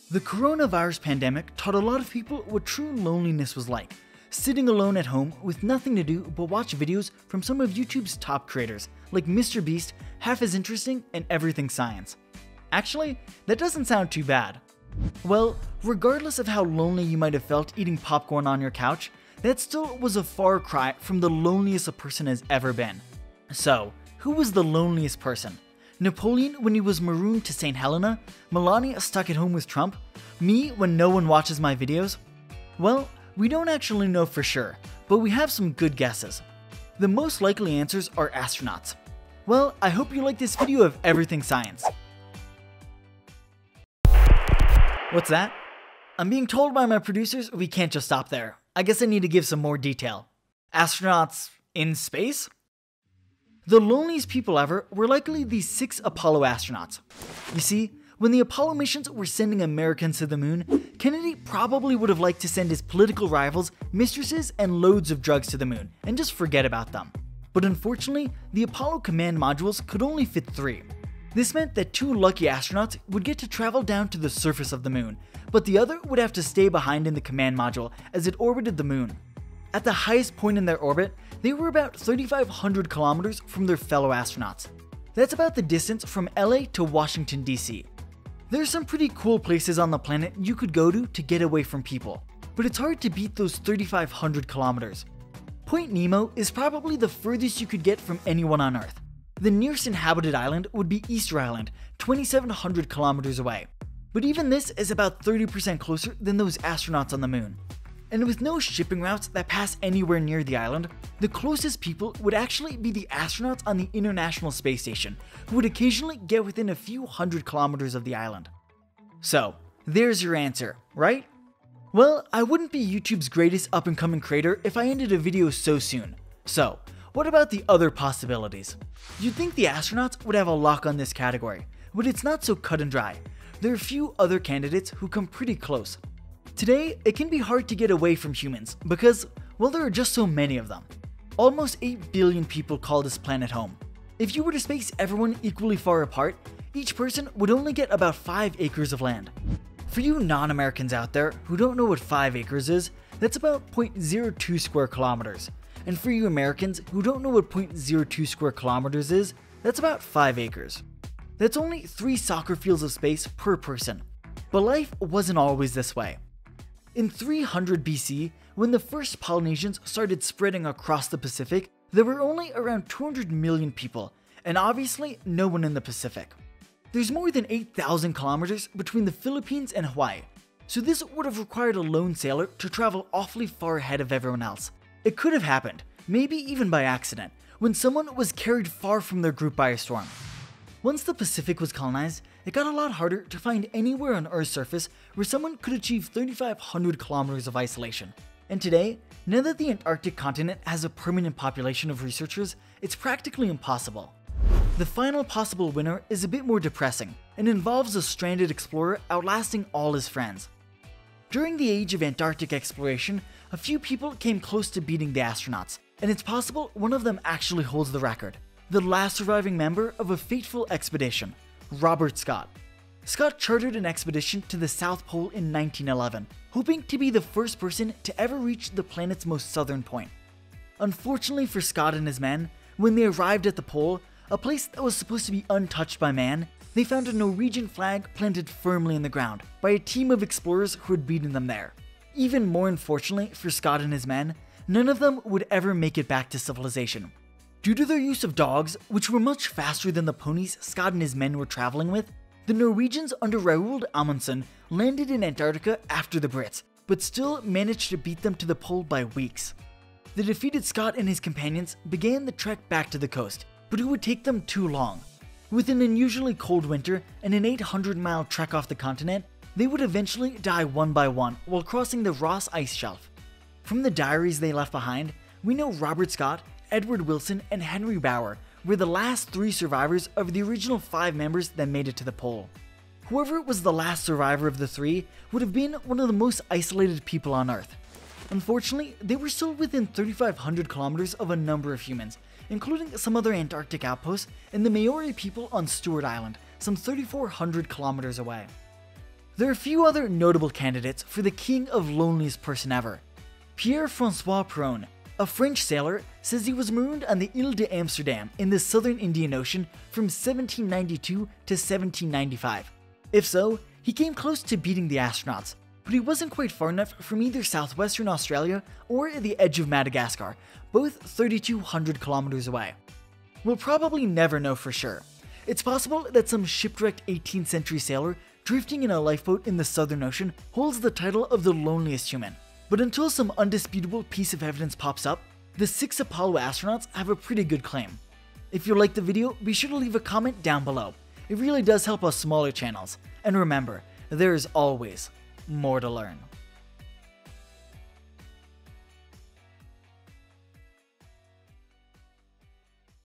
The coronavirus pandemic taught a lot of people what true loneliness was like, sitting alone at home with nothing to do but watch videos from some of YouTube's top creators, like MrBeast, Half as Interesting, and Everything Science. Actually, that doesn't sound too bad. Well, regardless of how lonely you might have felt eating popcorn on your couch, that still was a far cry from the loneliest a person has ever been. So, who was the loneliest person? Napoleon when he was marooned to St. Helena? Melania stuck at home with Trump? Me when no one watches my videos? Well, we don't actually know for sure, but we have some good guesses. The most likely answers are astronauts. Well, I hope you like this video of Everything Science. What's that? I'm being told by my producers we can't just stop there. I guess I need to give some more detail. Astronauts in space? The loneliest people ever were likely the 6 Apollo astronauts. You see, when the Apollo missions were sending Americans to the moon, Kennedy probably would have liked to send his political rivals, mistresses, and loads of drugs to the moon, and just forget about them. But unfortunately, the Apollo command modules could only fit 3. This meant that 2 lucky astronauts would get to travel down to the surface of the moon, but the other would have to stay behind in the command module as it orbited the moon. At the highest point in their orbit, they were about 3,500 kilometers from their fellow astronauts. That's about the distance from LA to Washington, DC. There's some pretty cool places on the planet you could go to get away from people, but it's hard to beat those 3,500 kilometers. Point Nemo is probably the furthest you could get from anyone on Earth. The nearest inhabited island would be Easter Island, 2,700 kilometers away. But even this is about 30% closer than those astronauts on the moon. And with no shipping routes that pass anywhere near the island, the closest people would actually be the astronauts on the International Space Station, who would occasionally get within a few hundred kilometers of the island. So, there's your answer, right? Well, I wouldn't be YouTube's greatest up-and-coming creator if I ended a video so soon. So, what about the other possibilities? You'd think the astronauts would have a lock on this category, but it's not so cut and dry. There are a few other candidates who come pretty close. Today, it can be hard to get away from humans because, well, there are just so many of them. Almost 8 billion people call this planet home. If you were to space everyone equally far apart, each person would only get about 5 acres of land. For you non-Americans out there who don't know what 5 acres is, that's about 0.02 square kilometers. And for you Americans who don't know what 0.02 square kilometers is, that's about 5 acres. That's only 3 soccer fields of space per person. But life wasn't always this way. In 300 BC, when the first Polynesians started spreading across the Pacific, there were only around 200 million people, and obviously no one in the Pacific. There's more than 8,000 kilometers between the Philippines and Hawaii, so this would have required a lone sailor to travel awfully far ahead of everyone else. It could have happened, maybe even by accident, when someone was carried far from their group by a storm. Once the Pacific was colonized, it got a lot harder to find anywhere on Earth's surface where someone could achieve 3,500 kilometers of isolation. And today, now that the Antarctic continent has a permanent population of researchers, it's practically impossible. The final possible winner is a bit more depressing and involves a stranded explorer outlasting all his friends. During the age of Antarctic exploration, a few people came close to beating the astronauts, and it's possible one of them actually holds the record. The last surviving member of a fateful expedition, Robert Scott. Scott chartered an expedition to the South Pole in 1911, hoping to be the first person to ever reach the planet's most southern point. Unfortunately for Scott and his men, when they arrived at the pole, a place that was supposed to be untouched by man, they found a Norwegian flag planted firmly in the ground by a team of explorers who had beaten them there. Even more unfortunately for Scott and his men, none of them would ever make it back to civilization. Due to their use of dogs, which were much faster than the ponies Scott and his men were traveling with, the Norwegians under Roald Amundsen landed in Antarctica after the Brits, but still managed to beat them to the pole by weeks. The defeated Scott and his companions began the trek back to the coast, but it would take them too long. With an unusually cold winter and an 800-mile trek off the continent, they would eventually die one by one while crossing the Ross Ice Shelf. From the diaries they left behind, we know Robert Scott, Edward Wilson, and Henry Bauer were the last 3 survivors of the original 5 members that made it to the pole. Whoever was the last survivor of the 3 would have been one of the most isolated people on Earth. Unfortunately, they were still within 3,500 kilometers of a number of humans, including some other Antarctic outposts and the Maori people on Stewart Island, some 3,400 kilometers away. There are a few other notable candidates for the king of loneliest person ever. Pierre-François Peron, a French sailor, says he was marooned on the Ile de Amsterdam in the southern Indian Ocean from 1792 to 1795. If so, he came close to beating the astronauts, but he wasn't quite far enough from either southwestern Australia or the edge of Madagascar, both 3,200 kilometers away. We'll probably never know for sure. It's possible that some shipwrecked 18th century sailor drifting in a lifeboat in the Southern Ocean holds the title of the loneliest human. But until some undisputable piece of evidence pops up, the 6 Apollo astronauts have a pretty good claim. If you liked the video, be sure to leave a comment down below. It really does help us smaller channels. And remember, there is always more to learn.